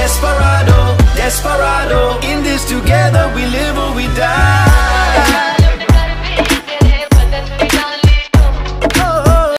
desperado, desperado. In this together we live or we die.